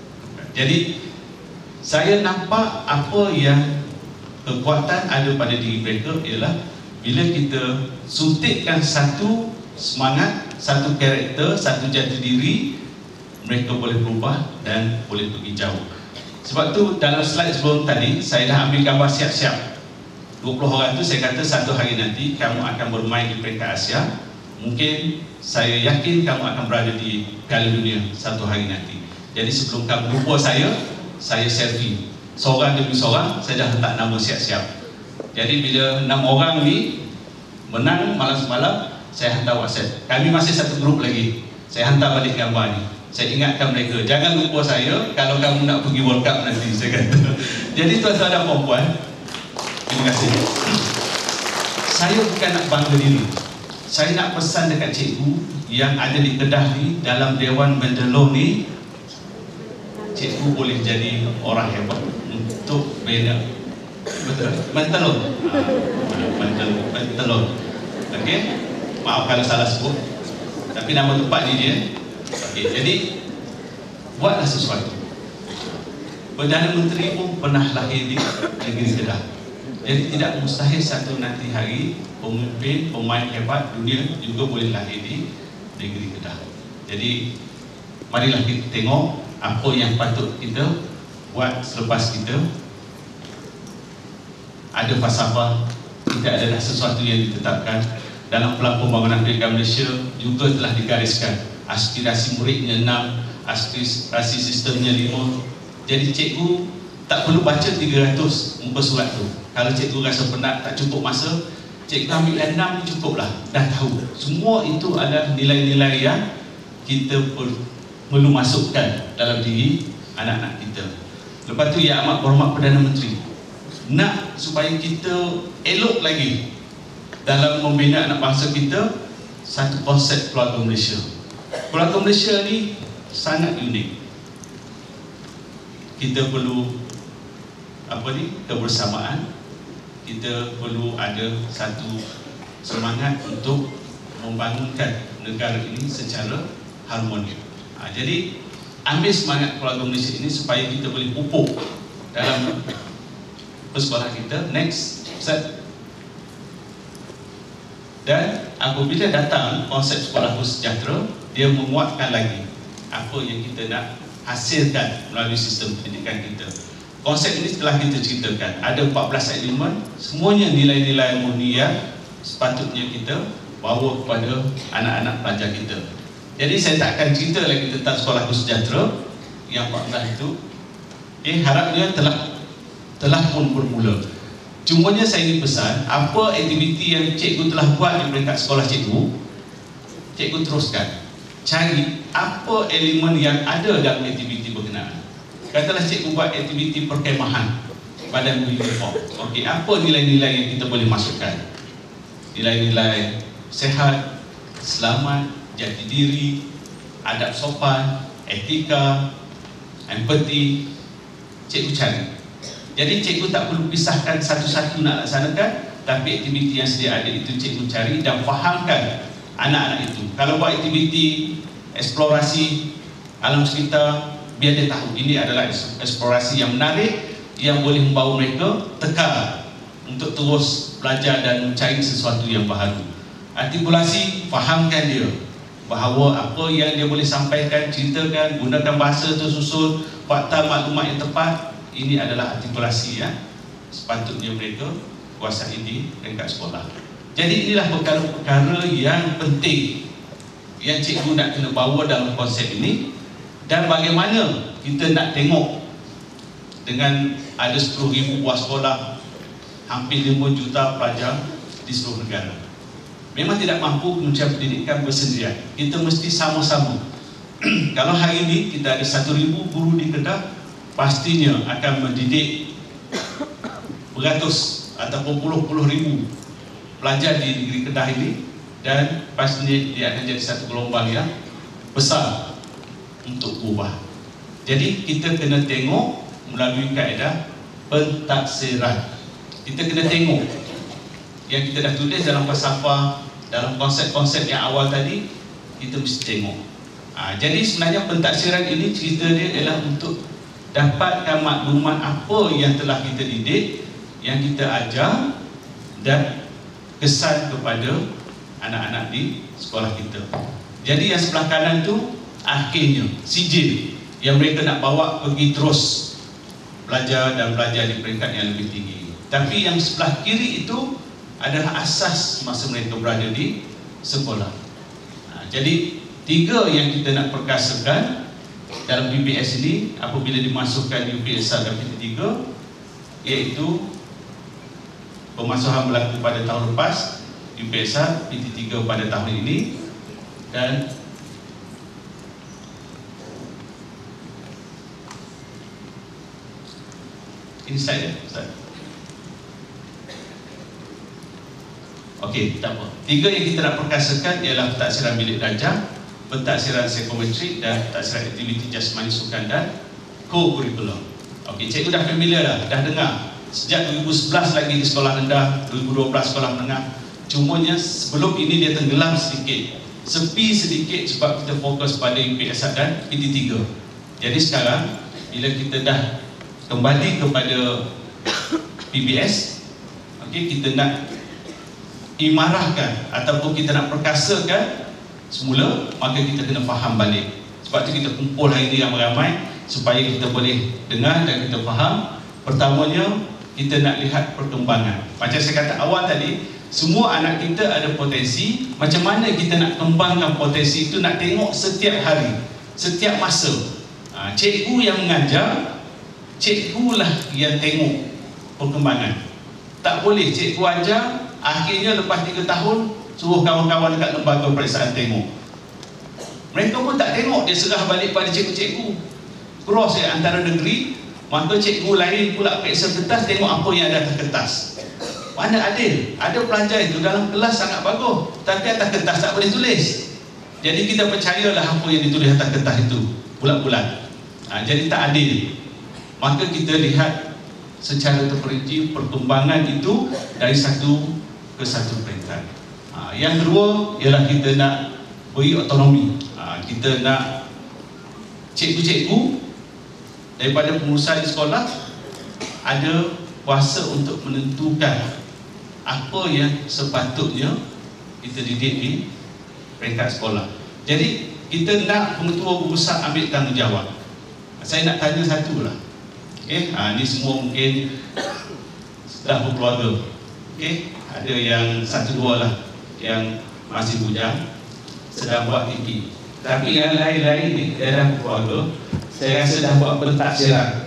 jadi saya nampak apa yang kekuatan ada pada diri mereka ialah bila kita suntikkan satu semangat, satu karakter, satu jati diri, mereka boleh berubah dan boleh pergi jauh. Sebab tu dalam slide sebelum tadi saya dah ambil gambar siap-siap. dua puluh orang tu saya kata satu hari nanti kamu akan bermain di peringkat Asia. Mungkin saya yakin kamu akan berada di Piala Dunia satu hari nanti. Jadi sebelum kamu lupa saya, saya selfie seorang demi seorang, saya dah letak nama siap-siap. Jadi bila enam orang ni menang malam semalam, saya hantar WhatsApp. Kami masih satu grup lagi, saya hantar balik gambar ni. Saya ingatkan mereka, jangan lupa saya kalau kamu nak pergi World Cup nanti, saya kata. Jadi tuan-tuan dan puan-puan, terima kasih. Saya bukan nak bangga diri. Saya nak pesan dekat cikgu yang ada di Kedah ni, dalam Dewan Mendelong ni, cikgu boleh jadi orang hebat untuk bina. Betul? Mentelong. Mentelong. Mentelong. Okey? Maaf kalau salah sebut. Tapi nama tempat ni dia. Okey, jadi buatlah sesuatu. Perdana Menteri pun pernah lahir di negeri Kedah. Jadi tidak mustahil satu nanti hari pemimpin, pemain hebat dunia juga boleh lahir di negeri Kedah. Jadi marilah kita tengok apa yang patut kita buat selepas kita ada falsafah, kita ada sesuatu yang ditetapkan dalam Pelan Pembangunan Pendidikan Malaysia. Juga telah digariskan aspirasi muridnya enam, aspirasi sistemnya lima. Jadi cikgu tak perlu baca tiga ratus muka surat tu. Kalau cikgu rasa penat, tak cukup masa, cikgu ambil enam ni cukuplah. Dah tahu semua itu adalah nilai-nilai yang kita perlu masukkan dalam diri anak-anak kita. Lepas tu, Yang Amat Berhormat Perdana Menteri nak supaya kita elok lagi dalam membina anak bangsa kita, satu konsep keluarga Malaysia. Keluarga Malaysia ni sangat unik. Kita perlu apa ni, kebersamaan. Kita perlu ada satu semangat untuk membangunkan negara ini secara harmoni. Ha, jadi ambil semangat keluarga Malaysia ini supaya kita boleh pupuk dalam sekolah kita. Next, Ustaz. Dan apabila datang konsep sekolah sejahtera, dia menguatkan lagi apa yang kita nak hasilkan melalui sistem pendidikan kita. Konsep ini telah kita ceritakan, ada empat belas elemen, semuanya nilai-nilai murni yang sepatutnya kita bawa kepada anak-anak pelajar kita. Jadi saya tak akan cerita lagi tentang sekolah sejahtera yang empat belas itu. Okay, harapnya telah telah pun bermula. Cumanya saya ingin pesan, apa aktiviti yang cikgu telah buat di peringkat sekolah cikgu, cikgu teruskan. Cari apa elemen yang ada dalam aktiviti berkenaan. Katalah cikgu buat aktiviti perkemahan badan uniform. Okey, apa nilai-nilai yang kita boleh masukkan? Nilai-nilai sehat, selamat, jati diri, adab sopan, etika, empati, cikgu cari. Jadi cikgu tak perlu pisahkan satu-satu nak laksanakan, tapi aktiviti yang sedia ada itu cikgu cari dan fahamkan anak-anak itu. Kalau buat aktiviti eksplorasi alam sekitar, biar dia tahu ini adalah eksplorasi yang menarik, yang boleh membawa mereka tekal untuk terus belajar dan mencari sesuatu yang baru. Artikulasi, fahamkan dia bahawa apa yang dia boleh sampaikan, ceritakan, gunakan bahasa tersusun, fakta maklumat yang tepat. Ini adalah artikulasi yang sepatutnya mereka kuasai di peringkat sekolah. Jadi inilah perkara-perkara yang penting yang cikgu nak kena bawa dalam konsep ini. Dan bagaimana kita nak tengok dengan ada sepuluh ribu buah sekolah, hampir lima juta pelajar di seluruh negara. Memang tidak mampu Kementerian Pendidikan bersendirian. Kita mesti sama-sama. Kalau hari ini kita ada satu ribu guru di Kedah, pastinya akan mendidik beratus ataupun puluh-puluh ribu pelajar di negeri Kedah ini, dan pastinya dia akan jadi satu gelombang yang besar untuk ubah. Jadi kita kena tengok melalui kaedah pentaksiran. Kita kena tengok yang kita dah tulis dalam falsafah, dalam konsep-konsep yang awal tadi, kita mesti tengok. Ha, jadi sebenarnya pentaksiran ini cerita dia adalah untuk dapatkan maklumat apa yang telah kita didik, yang kita ajar, dan kesan kepada anak-anak di sekolah kita. Jadi yang sebelah kanan tu akhirnya sijil yang mereka nak bawa pergi terus belajar dan belajar di peringkat yang lebih tinggi. Tapi yang sebelah kiri itu adalah asas masa mereka berada di sekolah. Ha, jadi tiga yang kita nak perkasakan dalam P P S ini apabila dimasukkan U P S R dan P T tiga, iaitu pemasuhan berlaku pada tahun lepas, U P S R, P T tiga pada tahun ini, dan ini slide ya, Ustaz. Okey, tak apa. Tiga yang kita nak perkasakan ialah pentaksiran bilik belajar, pentaksiran psikometrik, dan pentaksiran aktiviti jasmani sukan dan co-curriculum. Okey, cikgu dah familiar dah, dah dengar. Sejak dua ribu sebelas lagi di sekolah rendah, dua ribu dua belas sekolah menengah. Cumanya sebelum ini dia tenggelam sedikit, sepi sedikit sebab kita fokus pada U P S R dan P T tiga. Jadi sekarang bila kita dah kembali kepada P B S. Okey, kita nak imarahkan ataupun kita nak perkasakan semula, maka kita kena faham balik. Sebab tu kita kumpul hari ini ramai-ramai supaya kita boleh dengar dan kita faham. Pertamanya, kita nak lihat perkembangan. Macam saya kata awal tadi, semua anak kita ada potensi. Macam mana kita nak kembangkan potensi itu, nak tengok setiap hari, setiap masa. ha, Cikgu yang mengajar, cikgu lah yang tengok perkembangan. Tak boleh cikgu ajar, akhirnya lepas tiga tahun suruh kawan-kawan dekat lembaga peperiksaan tengok. Mereka pun tak tengok, dia serah balik pada cikgu-cikgu. Cross ya, antara negeri, maka cikgu lain pula periksa kertas, tengok apa yang ada atas kertas. Mana adil? Ada pelajar itu dalam kelas sangat bagus, tapi atas kertas tak boleh tulis. Jadi kita percayalah apa yang ditulis atas kertas itu bulat-bulat. ha, Jadi tak adil. Maka kita lihat secara terperinci perkembangan itu dari satu ke satu peringkat. ha, Yang kedua ialah kita nak beri otonomi. ha, Kita nak cikgu-cikgu daripada pengurusan di sekolah ada kuasa untuk menentukan apa yang sepatutnya kita didik di peringkat sekolah. Jadi kita nak pengetua berusaha ambil tanggungjawab. Saya nak tanya satu lah. Okay? Ha, ni semua mungkin sudah berkeluarga. Okay? Ada yang satu dua lah yang masih bujang, sedang buat T P. Tapi yang lain-lain ni dalam keluarga, saya rasa dah buat pentaksiran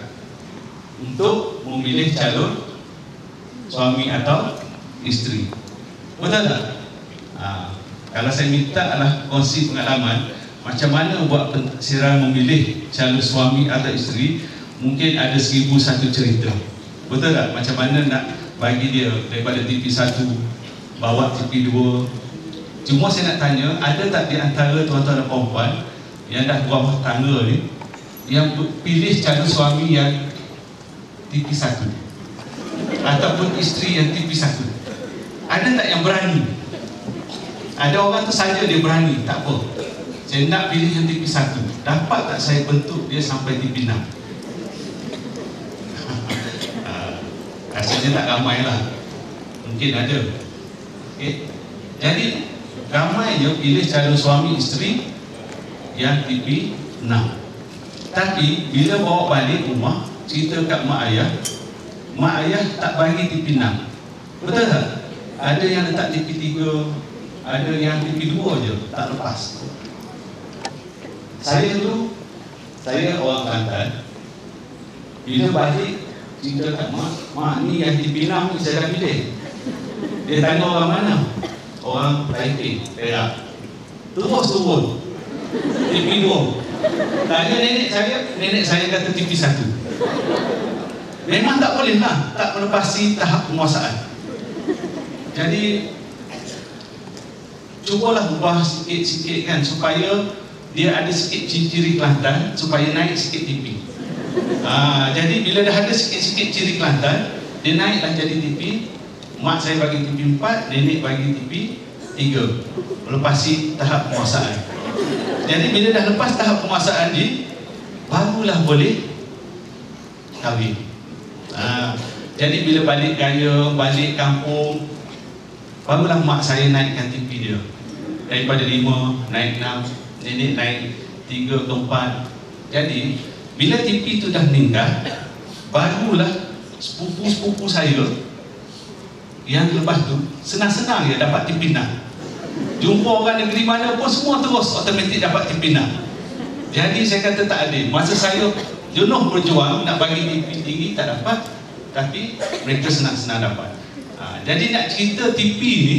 untuk memilih calon suami atau isteri. Betul tak? Ha, kalau saya minta adalah kongsi pengalaman macam mana buat pentaksiran memilih calon suami atau isteri, mungkin ada seribu satu cerita. Betul tak? Macam mana nak bagi dia daripada T P satu bawa T P dua. Cuma saya nak tanya, ada tak di antara tuan-tuan dan puan-puan yang dah berumah tangga ni yang pilih calon suami yang T P satu ataupun isteri yang T P satu? Ada tak yang berani? Ada orang tu saja dia berani, tak apa, saya nak pilih yang T P satu. Dapat tak saya bentuk dia sampai T P enam? Rasanya tak ramai lah. Mungkin ada. Okay. Jadi ramainya pilih calon suami isteri yang T P enam. Tapi bila bawa balik rumah, cerita kat mak ayah, mak ayah tak bagi T P enam. Betul tak? Ada yang letak T P tiga, ada yang T P dua je, tak lepas. Saya dulu, saya orang Kelantan, bila balik cerita kat mak, mak ni yang T P enam ni saya dah pilih. Dia tanya orang mana? Orang Taipei, Perak. Terus turun T P dua. Tanya nenek saya, nenek saya kata T P satu. Memang tak boleh lah, tak melepasi tahap penguasaan. Jadi cubalah ubah sikit-sikit kan, supaya dia ada sikit ciri Kelantan, supaya naik sikit T P. ha, Jadi bila dah ada sikit-sikit ciri Kelantan, dia naiklah jadi T P. Mak saya bagi T P empat, nenek bagi T P tiga, melepasi tahap penguasaan. Jadi bila dah lepas tahap penguasaan ni, barulah boleh kahwin. ha, Jadi bila balik gaya, balik kampung, barulah mak saya naikkan T P dia. Daripada lima, naik enam, nenek naik tiga ke empat. Jadi bila T P tu dah meninggal, barulah sepupu-sepupu saya yang lepas tu senang-senang dia dapat T P enam. Jumpa orang negeri mana pun semua terus automatik dapat T P enam. Jadi saya kata tak adil. Masa saya jenuh berjuang nak bagi T P tinggi, tak dapat, tapi mereka senang-senang dapat. ha, Jadi nak cerita T P ni,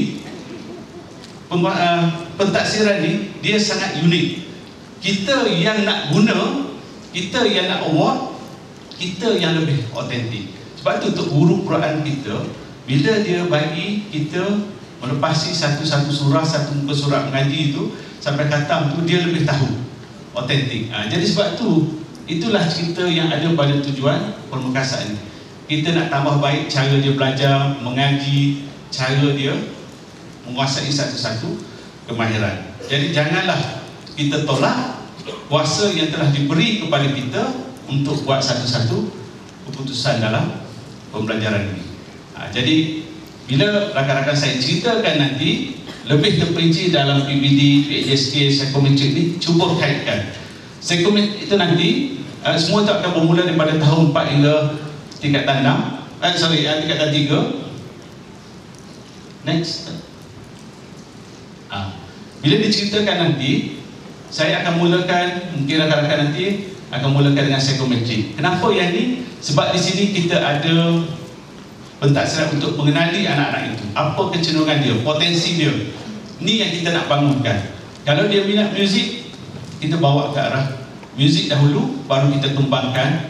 pentaksiran ni, dia sangat unik. Kita yang nak guna, kita yang nak award, kita yang lebih otentik. Sebab tu untuk guru Quran kita, bila dia bagi kita melepasi satu-satu surah, satu muka surat mengaji itu sampai khatam tu, dia lebih tahu otentik. ha, Jadi sebab tu, itulah cerita yang ada pada tujuan permekasaan. Kita nak tambah baik cara dia belajar, mengaji, cara dia menguasai satu-satu kemahiran. Jadi janganlah kita tolak kuasa yang telah diberi kepada kita untuk buat satu-satu keputusan dalam pembelajaran ini. Ha, jadi bila rakan-rakan saya ceritakan nanti lebih terperinci dalam P B D, P H S K, psikometrik ni, cuba kaitkan. Psikometrik itu nanti uh, semua tak akan bermula daripada tahun empat hingga tingkatan enam. Eh, sorry, uh, tingkatan tiga. Next. Uh, bila diceritakan nanti, saya akan mulakan, mungkin rakan-rakan nanti akan mulakan dengan psikometrik. Kenapa yang ni? Sebab di sini kita ada pentaksiran untuk mengenali anak-anak itu. Apa kecenderungan dia, potensi dia. Ni yang kita nak bangunkan. Kalau dia minat muzik, kita bawa ke arah muzik dahulu, baru kita kembangkan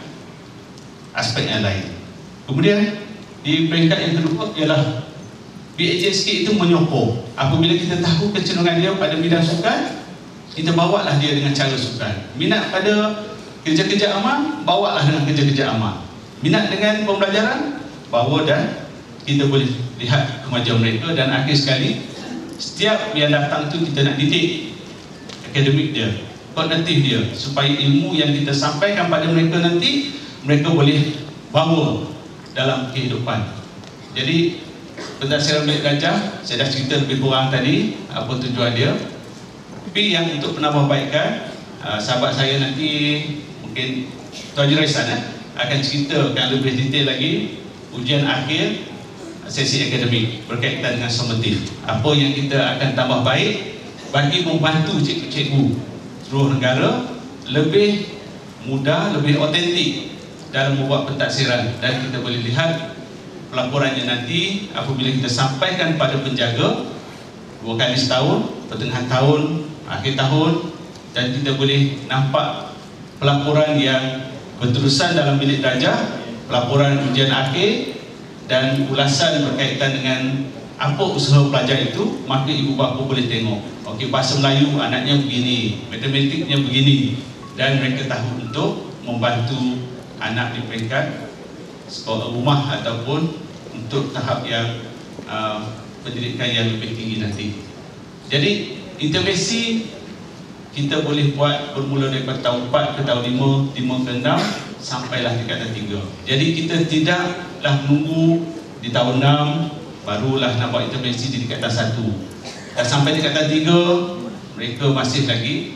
aspek yang lain. Kemudian di peringkat yang kedua ialah P H S K itu menyokong. Apabila kita tahu kecenderungan dia pada bidang sukan, kita bawalah dia dengan cara sukan. Minat pada kerja-kerja amal, bawalah dengan kerja-kerja amal. Minat dengan pembelajaran, bawa dan kita boleh lihat kemajuan mereka. Dan akhir sekali, setiap yang datang tu kita nak didik akademik dia, kognitif dia, supaya ilmu yang kita sampaikan pada mereka nanti mereka boleh bawa dalam kehidupan. Jadi pentaksiran bilik gajah saya dah cerita lebih kurang tadi apa tujuan dia. Tapi yang untuk penambahbaikan, uh, sahabat saya nanti mungkin Tuan Haji Raisan eh, akan ceritakan lebih detail lagi ujian akhir sesi akademik berkaitan dengan somatif. Apa yang kita akan tambah baik bagi membantu cikgu-cikgu seluruh negara lebih mudah, lebih otentik dalam membuat pentaksiran. Dan kita boleh lihat pelaporannya nanti apabila kita sampaikan pada penjaga dua kali setahun, pertengahan tahun, akhir tahun, dan kita boleh nampak pelaporan yang berterusan dalam bilik darjah, pelaporan ujian akhir dan ulasan berkaitan dengan apa usaha pelajar itu. Maka ibu bapa boleh tengok, okey, bahasa Melayu anaknya begini, matematiknya begini, dan mereka tahu untuk membantu anak di peringkat sekolah rumah ataupun untuk tahap yang uh, pendidikan yang lebih tinggi nanti. Jadi intervensi kita boleh buat bermula daripada tahun empat ke tahun lima, lima ke enam, sampailah tingkatan tiga. Jadi kita tidaklah menunggu di tahun enam barulah nak buat intervensi di tingkatan satu. Dan sampai tingkatan tiga mereka masih lagi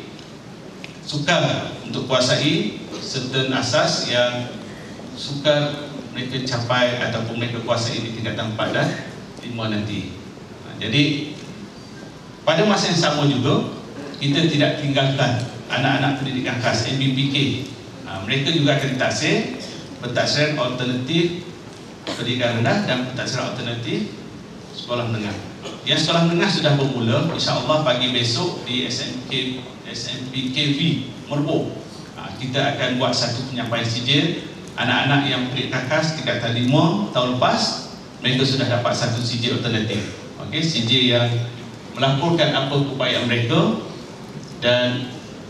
sukar untuk kuasai certain asas yang sukar mereka capai ataupun mereka kuasai di tingkatan empat dan lima nanti. Jadi pada masa yang sama juga kita tidak tinggalkan anak-anak pendidikan khas M B P K. Ha, mereka juga akan ditaksir pentaksiran alternatif pendidikan rendah dan pentaksiran alternatif sekolah menengah. Yang sekolah menengah sudah bermula, insya-Allah pagi besok di S M K S M P K V Merbau. Ha, kita akan buat satu penyampaian sijil anak-anak yang pendidikan khas tingkatan lima tahun lepas, mereka sudah dapat satu sijil alternatif. Okey, sijil yang melaporkan apa upaya mereka dan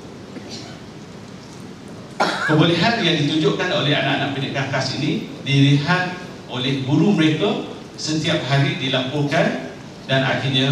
kebolehan yang ditunjukkan oleh anak-anak pendidikan khas ini dilihat oleh guru mereka setiap hari, dilaporkan dan akhirnya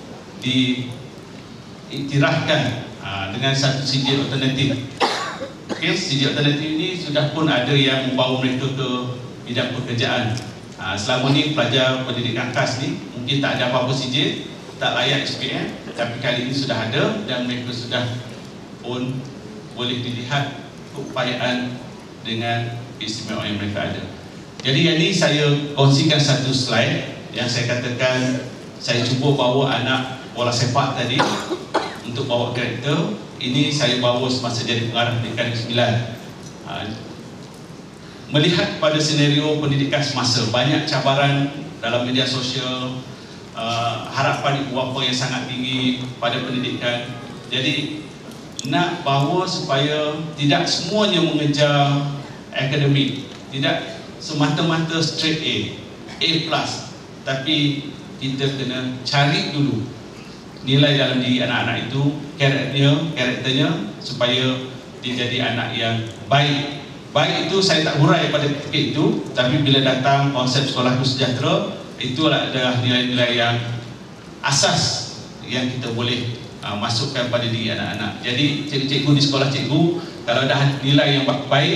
diiktirafkan ha, dengan satu sijil alternatif. Okay, sijil alternatif ini sudah pun ada yang membawa mereka ke bidang pekerjaan. Ha, selama ni pelajar pendidikan khas ni mungkin tak ada apa-apa sijil, tak layak S P M, tapi kali ini sudah ada dan mereka sudah pun boleh dilihat keupayaan dengan keistimewaan yang mereka ada. Jadi yang ini saya kongsikan satu slide yang saya katakan saya cuba bawa anak bola sepak tadi untuk bawa karakter. Ini saya bawa semasa jadi pengarah pendidikan Negeri Sembilan. Ha, melihat pada senario pendidikan semasa, banyak cabaran dalam media sosial, Uh, harapan ibu bapa yang sangat tinggi pada pendidikan. Jadi nak bawa supaya tidak semuanya mengejar akademik, tidak semata-mata straight A, A plus, tapi kita kena cari dulu nilai dalam diri anak-anak itu, karakternya, karakternya supaya dia jadi anak yang baik. Baik itu saya tak hurai pada ketika itu, tapi bila datang konsep sekolahku sejahtera, itulah adalah nilai-nilai yang asas yang kita boleh uh, masukkan pada diri anak-anak. Jadi cikgu-cikgu di sekolah cikgu, kalau ada nilai yang baik,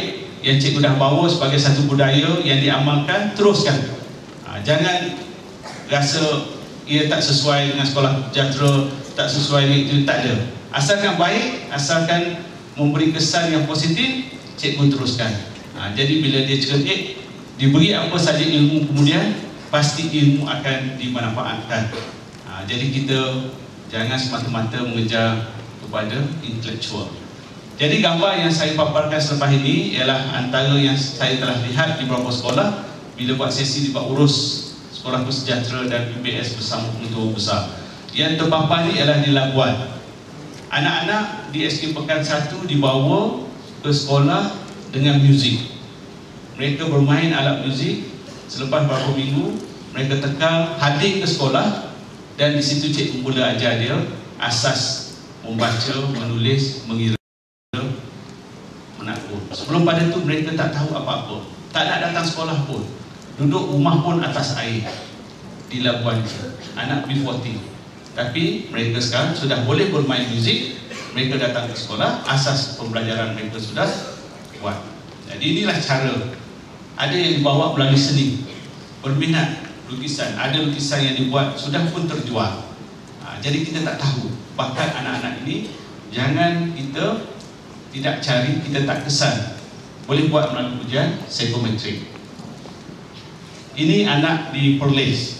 yang cikgu dah bawa sebagai satu budaya yang diamalkan, teruskan. Ha, jangan rasa ia tak sesuai dengan sekolah sejahtera, tak sesuai dengan itu, tak ada. Asalkan baik, asalkan memberi kesan yang positif, cikgu teruskan. Ha, jadi bila dia cerdik, diberi apa saja ilmu kemudian, pasti ilmu akan dimanfaatkan. Ha, jadi kita jangan semata-mata mengejar kepada intelektual. Jadi gambar yang saya paparkan selepas ini ialah antara yang saya telah lihat di beberapa sekolah bila buat sesi dibuat urus sekolah sejahtera dan P B S bersama pengetua besar. Yang terpapar ni ialah di Labuan. Anak-anak di S K Pekan satu dibawa ke sekolah dengan muzik. Mereka bermain alat muzik. Selepas beberapa minggu mereka tekal hadir ke sekolah, dan di situ cikgu mula ajar dia asas membaca, menulis, mengira, menakut. Sebelum pada itu mereka tak tahu apa-apa, tak nak datang sekolah pun, duduk rumah pun atas air di Labuan, anak B empat puluh. Tapi mereka sekarang sudah boleh bermain muzik, mereka datang ke sekolah, asas pembelajaran mereka sudah kuat. Jadi inilah cara. Ada yang dibawa melalui seni, berminat lukisan, ada lukisan yang dibuat sudah pun terjual. Ha, jadi kita tak tahu bakat anak-anak ini. Jangan kita tidak cari, kita tak kesan. Boleh buat melalui ujian psikometrik. Ini anak di Perlis.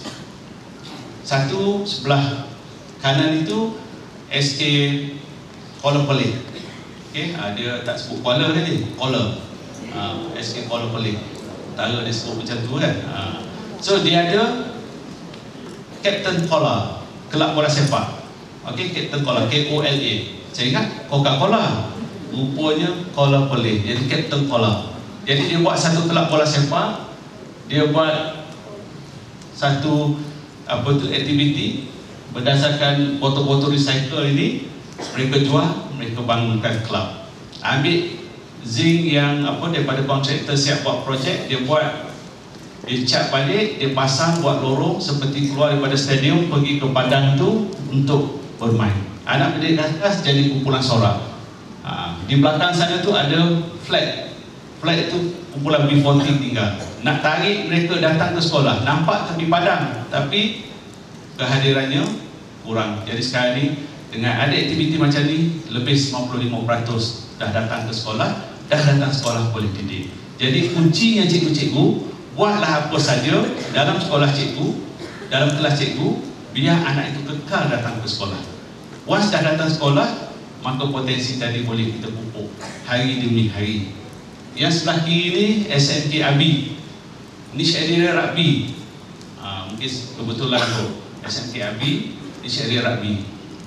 Satu sebelah kanan itu S K Kuala Perlis. Okay, ha, dia tak sebut Kuala tadi, Kuala. Ha, S K Kuala Perlis. Tara dia sebut macam tu kan. Ha. So dia ada Captain Cola, kelab bola sepak. Okey, Captain Cola, K O L A. Saya ingat Coca-Cola, rupanya Kuala Perlis. Jadi Captain Cola. Jadi dia buat satu kelab bola sepak, dia buat satu apa tu aktiviti berdasarkan botol-botol recycle ini, mereka jual, mereka bangunkan kelab. Ambil zinc yang apa daripada kontraktor siap buat projek, dia buat, dia cat balik, dia pasang, buat lorong seperti keluar daripada stadium pergi ke padang tu untuk bermain. Anak berdiri di atas jadi kumpulan sorak. Ha, di belakang sana tu ada flag. Flag tu kumpulan B empat puluh tinggal. Nak tarik mereka datang ke sekolah, nampak tepi padang, tapi kehadirannya kurang. Jadi sekarang ni dengan ada aktiviti macam ni, lebih sembilan puluh lima peratus dah datang ke sekolah, dah datang sekolah boleh didik. Jadi kuncinya cikgu-cikgu, buatlah apa saja dalam sekolah cikgu, dalam kelas cikgu, biar anak itu kekal datang ke sekolah. Once dah datang sekolah, maka potensi tadi boleh kita pupuk hari demi hari. Yang sebelah kiri ni S M K Abi, niche area rugby. Ha, mungkin kebetulan tu S M K Abi, niche area rugby.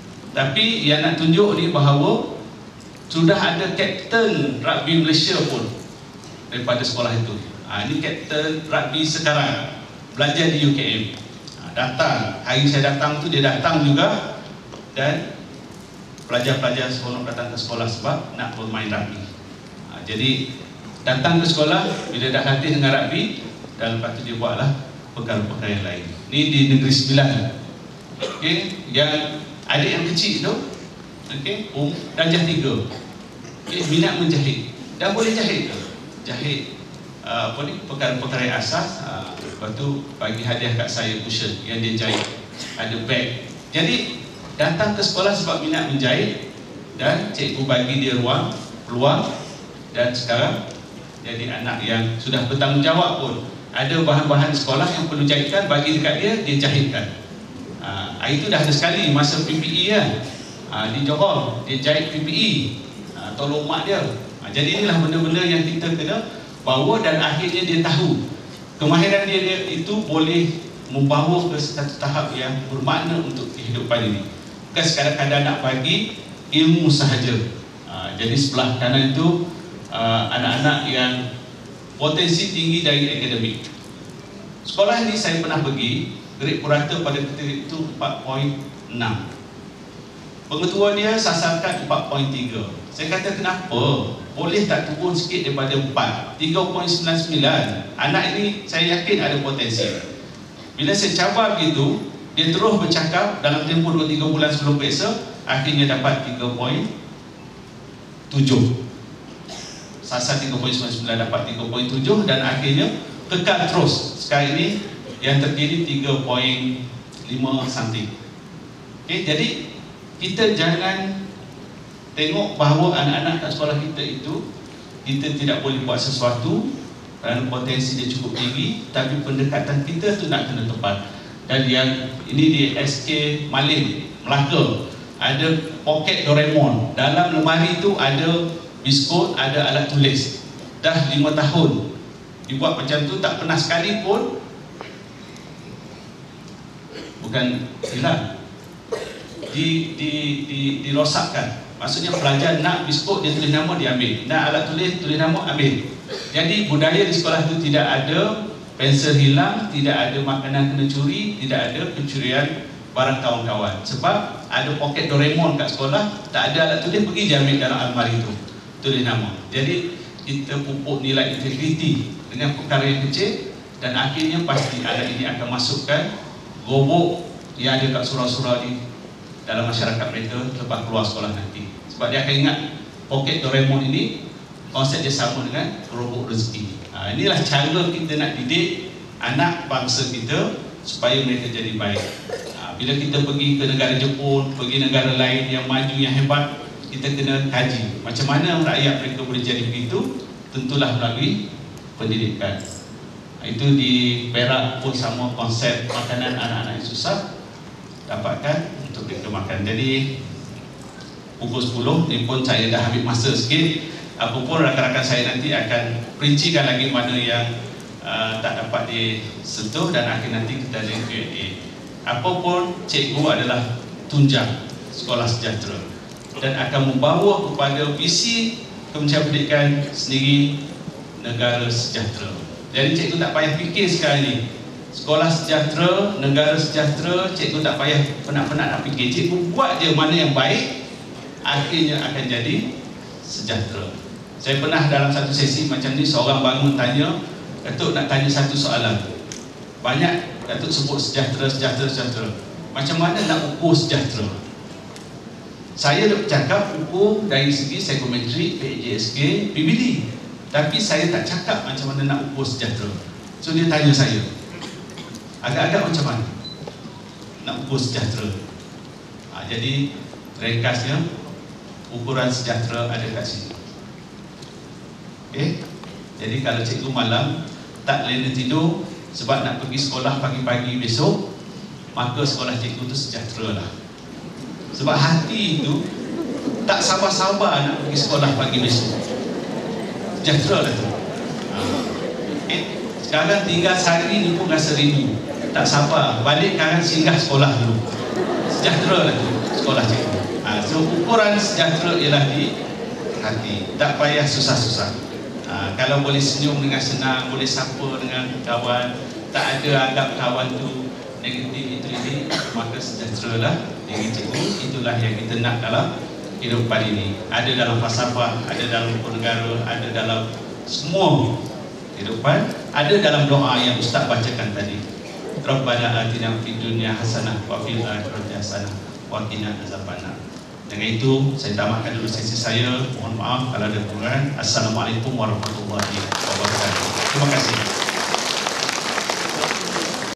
Tapi yang nak tunjuk ni bahawa sudah ada kapten rugby Malaysia pun daripada sekolah itu. Ha, ini kapten rugby sekarang, belajar di U K M. Ha, datang, hari saya datang tu dia datang juga, dan pelajar-pelajar seronok datang ke sekolah sebab nak bermain rugby. Ha, jadi datang ke sekolah, bila dah latih dengan rugby, dan lepas tu dia buatlah perkara-perkara yang lain. Ini di Negeri Sembilan. Okay, yang adik yang kecil tu, okay, um, darjah tiga, okay, minat menjahit, dah boleh jahit ke? Jahit uh, apa ni, perkara-perkara asas. uh, Lepas tu bagi hadiah kat saya cushion yang dia jahit, ada bag. Jadi datang ke sekolah sebab minat menjahit, dan cikgu bagi dia ruang, peluang, dan sekarang jadi anak yang sudah bertanggungjawab pun. Ada bahan-bahan sekolah yang perlu jahitkan, bagi dekat dia, dia jahitkan. Ha, itu dah ada sekali masa P P E kan, ha, di Johor dia jahit P P E, ha, tolong mak dia. Ha, jadi inilah benda-benda yang kita kena bawa, dan akhirnya dia tahu kemahiran dia, dia itu boleh membawa ke satu tahap yang bermakna untuk kehidupan ini. Bukan sekadar-kadar nak bagi ilmu sahaja. Ha, jadi sebelah kanan itu anak-anak uh, yang potensi tinggi dari akademik. Sekolah ini saya pernah pergi, grade purata pada ketika itu empat perpuluhan enam. Pengetua dia sasarkan empat perpuluhan tiga. Saya kata kenapa? Boleh tak turun sikit daripada empat, tiga perpuluhan sembilan sembilan. Anak ini saya yakin ada potensi. Bila saya cabar begitu, dia terus bercakap dalam tempoh dua tiga bulan sebelum periksa, akhirnya dapat tiga perpuluhan tujuh. sasar tiga perpuluhan sembilan sembilan dapat tiga perpuluhan tujuh dan akhirnya kekal terus. Sekarang ini yang terkini tiga perpuluhan lima something. Okay, jadi kita jangan tengok bahawa anak-anak kat sekolah kita itu kita tidak boleh buat sesuatu kerana potensi dia cukup tinggi, tapi pendekatan kita tu nak kena tepat. Dan yang ini di S K Malim, Melaka, ada poket Doraemon. Dalam lemari tu ada biskut, ada alat tulis. Dah lima tahun dibuat macam tu, tak pernah sekali pun bukan hilang, di, di, di, dirosakkan. Maksudnya pelajar nak biskut, dia tulis nama, dia ambil. Nak alat tulis, tulis nama, ambil. Jadi budaya di sekolah itu tidak ada pensel hilang, tidak ada makanan kena curi, tidak ada pencurian barang kawan-kawan. Sebab ada poket Doraemon kat sekolah, tak ada alat tulis, pergi dia ambil dalam almari itu, tulis nama. Jadi kita pupuk nilai integriti dengan perkara yang kecil, dan akhirnya pasti anak ini akan masukkan gobok yang ada kat surau-surau di dalam masyarakat mereka lepas keluar sekolah nanti. Sebab dia akan ingat poket Doraemon ini konsep dia sama dengan robot rezeki. Ha, inilah cara kita nak didik anak bangsa kita supaya mereka jadi baik. Ha, bila kita pergi ke negara Jepun, pergi negara lain yang maju, yang hebat, kita kena kaji macam mana rakyat mereka boleh jadi begitu. Tentulah melalui pendidikan. Ha, itu di Perak pun sama konsep makanan anak-anak yang susah dapatkan untuk mereka makan. Jadi pukul sepuluh ni pun saya dah ambil masa sikit. Apapun rakan-rakan saya nanti akan perincikan lagi mana yang uh, tak dapat disentuh, dan akhir nanti kita ada Q and A. Apapun cikgu adalah tunjang sekolah sejahtera dan akan membawa kepada visi Kementerian Pendidikan sendiri, negara sejahtera. Jadi cikgu tak payah fikir sekarang ni sekolah sejahtera, negara sejahtera, cikgu tak payah penat-penat nak fikir. Cikgu buat je mana yang baik, akhirnya akan jadi sejahtera. Saya pernah dalam satu sesi macam ni, seorang bangun tanya, Datuk nak tanya satu soalan. Banyak Datuk sebut sejahtera, sejahtera, sejahtera. Macam mana nak ukur sejahtera? Saya nak cakap ukur dari segi psikometri, P J S K, P B D. Tapi saya tak cakap macam mana nak ukur sejahtera. So dia tanya saya, agak-agak macam mana nak ukur sejahtera? Ha, jadi ringkasnya, ukuran sejahtera ada kat sini. Okay? Jadi kalau cikgu malam tak lena tidur sebab nak pergi sekolah pagi-pagi besok, maka sekolah cikgu tu sejahtera lah. Sebab hati itu tak sabar-sabar nak pergi sekolah pagi besok, sejahtera lah tu. Okay? Sekarang tinggal sehari ni pun rasa rindu, tak sabar balik kanan singgah sekolah dulu, sejahtera lah tu sekolah cikgu. Ha, so ukuran sejahtera ialah di hati, tak payah susah-susah. Ha, kalau boleh senyum dengan senang, boleh sapa dengan kawan, tak ada anggap kawan tu negatif, itu ini, maka sejahtera lah diri cikgu. Itulah yang kita nak dalam kehidupan ini. Ada dalam falsafah, ada dalam hukum negara, ada dalam semua kehidupan, ada dalam doa yang Ustaz bacakan tadi. Rabbana atina fid dunya hasanah wa fil akhirati hasanah wa qina azabannar. Dengan itu saya tamatkan dulu sesi saya. Mohon maaf kalau ada kekurangan. Assalamualaikum warahmatullahi wabarakatuh. Terima kasih.